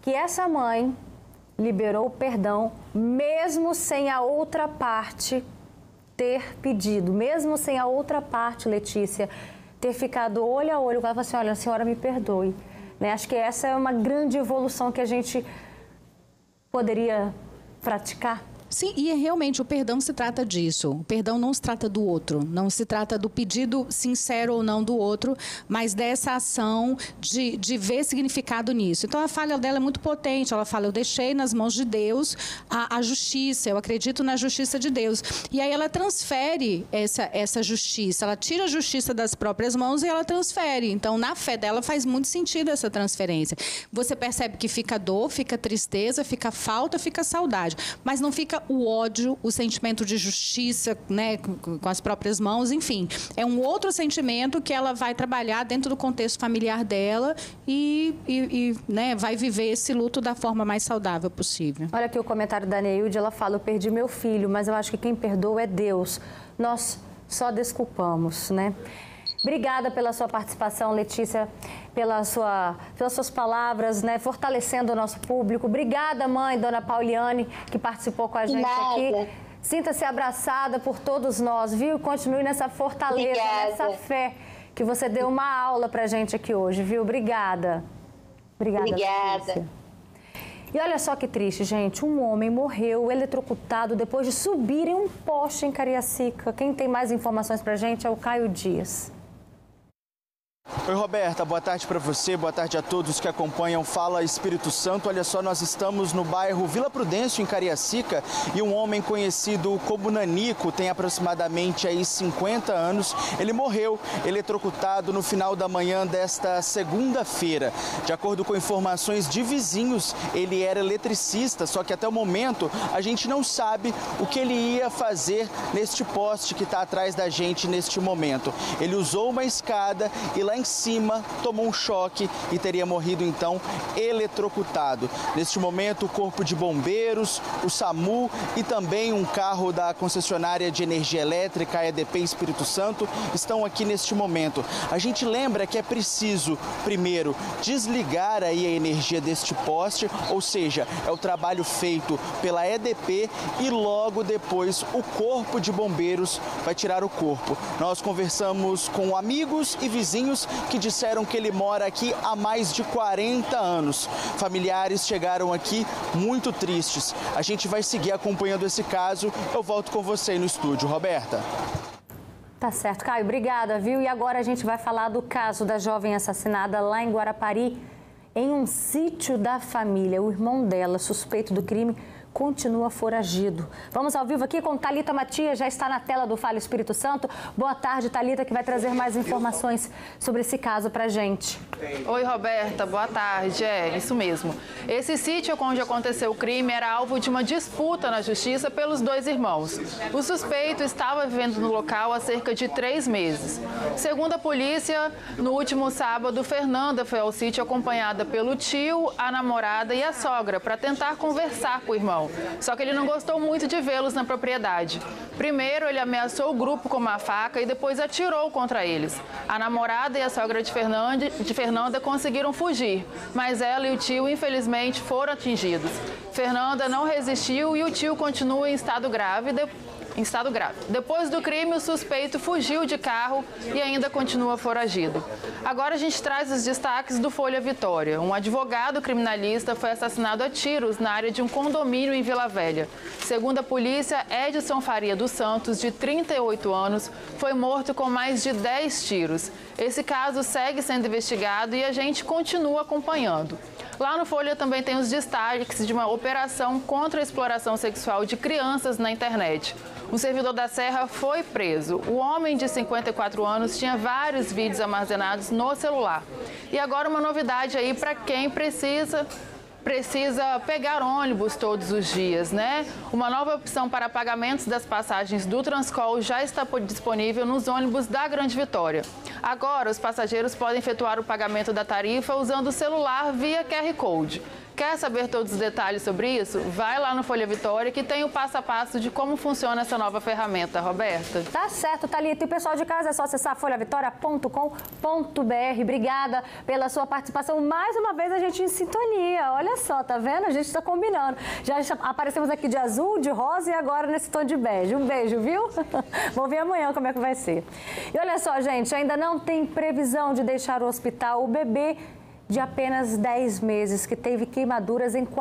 que essa mãe liberou o perdão, mesmo sem a outra parte ter pedido, mesmo sem a outra parte, Letícia, ter ficado olho a olho com ela e falar assim, olha, a senhora me perdoe. Né? Acho que essa é uma grande evolução que a gente poderia praticar. Sim, e realmente o perdão se trata disso. O perdão não se trata do outro, não se trata do pedido sincero ou não do outro, mas dessa ação de ver significado nisso. Então a fala dela é muito potente, ela fala, eu deixei nas mãos de Deus a justiça, eu acredito na justiça de Deus. E aí ela transfere essa justiça, ela tira a justiça das próprias mãos e ela transfere. Então na fé dela faz muito sentido essa transferência. Você percebe que fica dor, fica tristeza, fica falta, fica saudade, mas não fica o ódio, o sentimento de justiça, né, com as próprias mãos, enfim. É um outro sentimento que ela vai trabalhar dentro do contexto familiar dela e né, vai viver esse luto da forma mais saudável possível. Olha aqui o comentário da Neilde, ela fala, eu perdi meu filho, mas eu acho que quem perdoa é Deus. Nós só desculpamos, né? Obrigada pela sua participação, Letícia, pelas suas palavras, né, fortalecendo o nosso público. Obrigada, mãe, dona Pauliane, que participou com a gente aqui. Sinta-se abraçada por todos nós, viu? Continue nessa fortaleza, nessa fé, que você deu uma aula pra gente aqui hoje, viu? Obrigada. Obrigada. Letícia. E olha só que triste, gente. Um homem morreu eletrocutado depois de subir em um poste em Cariacica. Quem tem mais informações pra gente é o Caio Dias. Oi, Roberta, boa tarde para você, boa tarde a todos que acompanham Fala Espírito Santo. Olha só, nós estamos no bairro Vila Prudêncio, em Cariacica, e um homem conhecido como Nanico, tem aproximadamente aí 50 anos. Ele morreu eletrocutado no final da manhã desta segunda-feira. De acordo com informações de vizinhos, ele era eletricista, só que até o momento a gente não sabe o que ele ia fazer neste poste que está atrás da gente neste momento. Ele usou uma escada e lá em cima tomou um choque e teria morrido então eletrocutado. Neste momento o corpo de bombeiros, o SAMU e também um carro da concessionária de energia elétrica, a EDP Espírito Santo, estão aqui neste momento. A gente lembra que é preciso primeiro desligar aí a energia deste poste, ou seja, é o trabalho feito pela EDP e logo depois o corpo de bombeiros vai tirar o corpo. Nós conversamos com amigos e vizinhos que disseram que ele mora aqui há mais de 40 anos. Familiares chegaram aqui muito tristes. A gente vai seguir acompanhando esse caso. Eu volto com você aí no estúdio, Roberta. Tá certo, Caio. Obrigada, viu? E agora a gente vai falar do caso da jovem assassinada lá em Guarapari, em um sítio da família. O irmão dela, suspeito do crime, continua foragido. Vamos ao vivo aqui com Thalita Matias, já está na tela do Fala Espírito Santo. Boa tarde, Thalita, que vai trazer mais informações sobre esse caso pra gente. Oi, Roberta, boa tarde. É, isso mesmo. Esse sítio onde aconteceu o crime era alvo de uma disputa na justiça pelos dois irmãos. O suspeito estava vivendo no local há cerca de 3 meses. Segundo a polícia, no último sábado, Fernanda foi ao sítio acompanhada pelo tio, a namorada e a sogra para tentar conversar com o irmão. Só que ele não gostou muito de vê-los na propriedade. Primeiro, ele ameaçou o grupo com uma faca e depois atirou contra eles. A namorada e a sogra de Fernanda conseguiram fugir, mas ela e o tio, infelizmente, foram atingidos. Fernanda não resistiu e o tio continua em estado grave. Depois do crime, o suspeito fugiu de carro e ainda continua foragido. Agora a gente traz os destaques do Folha Vitória. Um advogado criminalista foi assassinado a tiros na área de um condomínio em Vila Velha. Segundo a polícia, Edson Faria dos Santos, de 38 anos, foi morto com mais de 10 tiros. Esse caso segue sendo investigado e a gente continua acompanhando. Lá no Folha também tem os destaques de uma operação contra a exploração sexual de crianças na internet. Um servidor da Serra foi preso. O homem de 54 anos tinha vários vídeos armazenados no celular. E agora uma novidade aí para quem precisa pegar ônibus todos os dias, né? Uma nova opção para pagamentos das passagens do Transcol já está disponível nos ônibus da Grande Vitória. Agora, os passageiros podem efetuar o pagamento da tarifa usando o celular via QR Code. Quer saber todos os detalhes sobre isso? Vai lá no Folha Vitória que tem o passo a passo de como funciona essa nova ferramenta, Roberta. Tá certo, Thalita. E o pessoal de casa é só acessar folhavitória.com.br. Obrigada pela sua participação. Mais uma vez a gente em sintonia. Olha só, tá vendo? A gente está combinando. Já aparecemos aqui de azul, de rosa e agora nesse tom de bege. Um beijo, viu? Vamos ver amanhã como é que vai ser. E olha só, gente, ainda não tem previsão de deixar o hospital o bebê de apenas 10 meses, que teve queimaduras em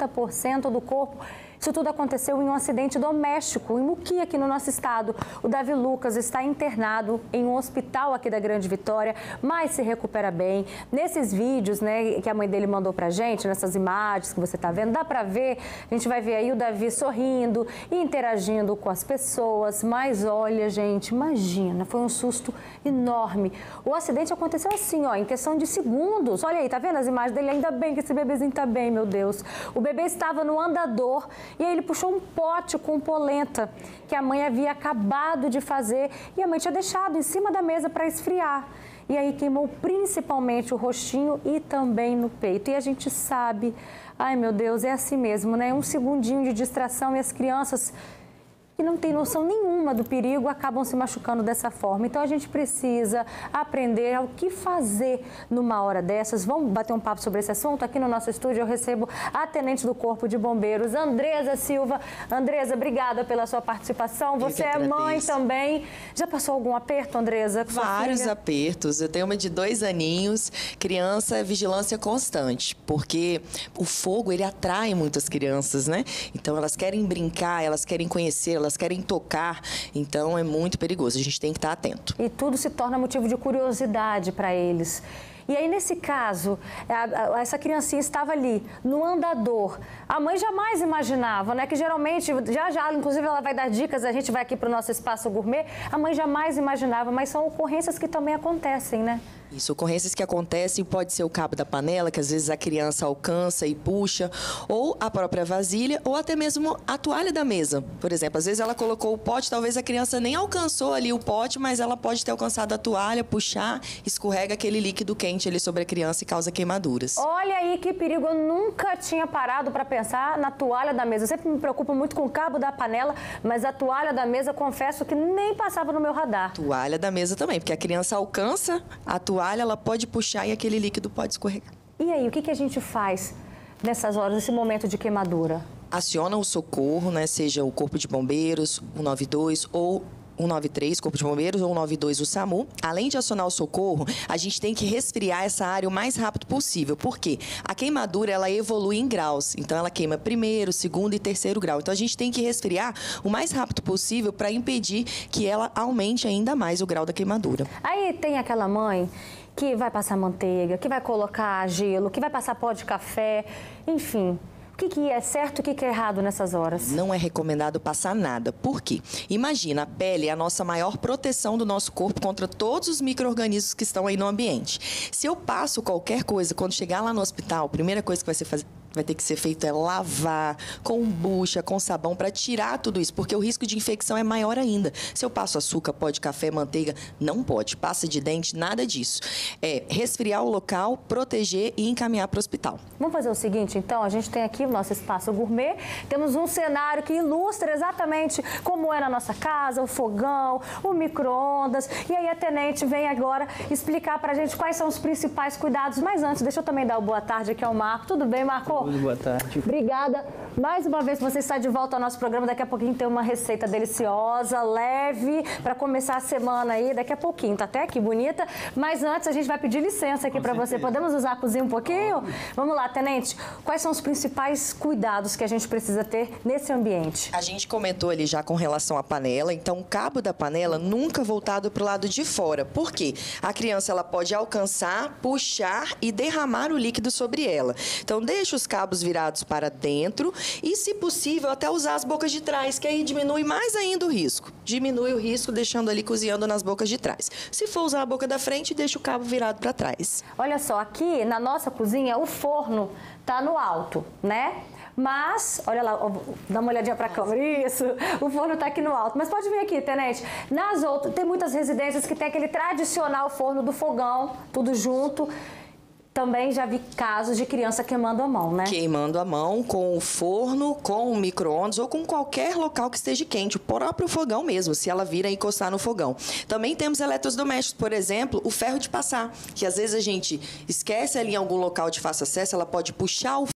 40% do corpo. Isso tudo aconteceu em um acidente doméstico, em Muqui, aqui no nosso estado. O Davi Lucas está internado em um hospital aqui da Grande Vitória, mas se recupera bem. Nesses vídeos, né, que a mãe dele mandou pra gente, nessas imagens que você tá vendo, dá pra ver, a gente vai ver aí o Davi sorrindo e interagindo com as pessoas. Mas olha, gente, imagina, foi um susto enorme. O acidente aconteceu assim, ó, em questão de segundos. Olha aí, tá vendo as imagens dele? Ainda bem que esse bebezinho tá bem, meu Deus. O bebê estava no andador e aí ele puxou um pote com polenta que a mãe havia acabado de fazer e a mãe tinha deixado em cima da mesa para esfriar. E aí queimou principalmente o rostinho e também no peito. E a gente sabe, ai meu Deus, é assim mesmo, né? Um segundinho de distração e as crianças que não têm noção nenhuma do perigo acabam se machucando dessa forma. Então a gente precisa aprender o que fazer numa hora dessas. Vamos bater um papo sobre esse assunto? Aqui no nosso estúdio eu recebo a tenente do Corpo de Bombeiros, Andresa Silva. Andresa, obrigada pela sua participação. Você é mãe também. Já passou algum aperto, Andresa? Vários apertos. Eu tenho uma de 2 aninhos. Criança é vigilância constante, porque o fogo, ele atrai muitas crianças, né? Então elas querem brincar, elas querem conhecer, elas querem tocar, então é muito perigoso, a gente tem que estar atento. E tudo se torna motivo de curiosidade para eles. E aí, nesse caso, essa criancinha estava ali, no andador. A mãe jamais imaginava, né? Que geralmente, já, inclusive, ela vai dar dicas, a gente vai aqui para o nosso espaço gourmet. A mãe jamais imaginava, mas são ocorrências que também acontecem, né? Isso, ocorrências que acontecem, pode ser o cabo da panela, que às vezes a criança alcança e puxa, ou a própria vasilha, ou até mesmo a toalha da mesa. Por exemplo, às vezes ela colocou o pote, talvez a criança nem alcançou ali o pote, mas ela pode ter alcançado a toalha, puxar, escorrega aquele líquido quente ali sobre a criança e causa queimaduras. Olha aí que perigo, eu nunca tinha parado para pensar na toalha da mesa. Eu sempre me preocupo muito com o cabo da panela, mas a toalha da mesa, confesso que nem passava no meu radar. Toalha da mesa também, porque a criança alcança a toalha, ela pode puxar e aquele líquido pode escorregar. E aí, o que a gente faz nessas horas, nesse momento de queimadura? Aciona o socorro, né? Seja o Corpo de Bombeiros, 192 ou 193, Corpo de Bombeiros, ou 192, o SAMU. Além de acionar o socorro, a gente tem que resfriar essa área o mais rápido possível. Por quê? A queimadura, ela evolui em graus. Então, ela queima 1º, 2º e 3º grau. Então, a gente tem que resfriar o mais rápido possível para impedir que ela aumente ainda mais o grau da queimadura. Aí tem aquela mãe que vai passar manteiga, que vai colocar gelo, que vai passar pó de café, enfim. O que é certo e o que é errado nessas horas? Não é recomendado passar nada. Por quê? Imagina, a pele é a nossa maior proteção do nosso corpo contra todos os micro-organismos que estão aí no ambiente. Se eu passo qualquer coisa, quando chegar lá no hospital, a primeira coisa que vai ter que ser feito é lavar com bucha, com sabão, para tirar tudo isso, porque o risco de infecção é maior ainda. Se eu passo açúcar, pó de café, manteiga, não pode. Pasta de dente, nada disso. É resfriar o local, proteger e encaminhar para o hospital. Vamos fazer o seguinte, então, a gente tem aqui o nosso espaço gourmet, temos um cenário que ilustra exatamente como é na nossa casa, o fogão, o micro-ondas, e aí a tenente vem agora explicar pra gente quais são os principais cuidados. Mas antes, deixa eu também dar uma boa tarde aqui ao Marco. Tudo bem, Marco? Muito boa tarde. Obrigada. Mais uma vez você está de volta ao nosso programa. Daqui a pouquinho tem uma receita deliciosa, leve, para começar a semana aí. Daqui a pouquinho, tá até aqui bonita. Mas antes a gente vai pedir licença aqui para você. Podemos usar a cozinha um pouquinho? Vamos lá, tenente. Quais são os principais cuidados que a gente precisa ter nesse ambiente? A gente comentou ali já com relação à panela. Então, o cabo da panela nunca voltado para o lado de fora. Por quê? A criança ela pode alcançar, puxar e derramar o líquido sobre ela. Então, deixa os cabos virados para dentro e, se possível, até usar as bocas de trás, que aí diminui mais ainda o risco. Diminui o risco deixando ali cozinhando nas bocas de trás. Se for usar a boca da frente, deixa o cabo virado para trás. Olha só, aqui na nossa cozinha o forno tá no alto, né? Mas, olha lá, dá uma olhadinha para a câmera, isso, o forno está aqui no alto. Mas pode vir aqui, tenente. Nas outras, tem muitas residências que tem aquele tradicional forno do fogão, tudo junto. também já vi casos de criança queimando a mão, né? Queimando a mão com o forno, com o micro-ondas ou com qualquer local que esteja quente, o próprio fogão mesmo, se ela vir a encostar no fogão. Também temos eletrodomésticos, por exemplo, o ferro de passar, que às vezes a gente esquece ali em algum local de fácil acesso, ela pode puxar o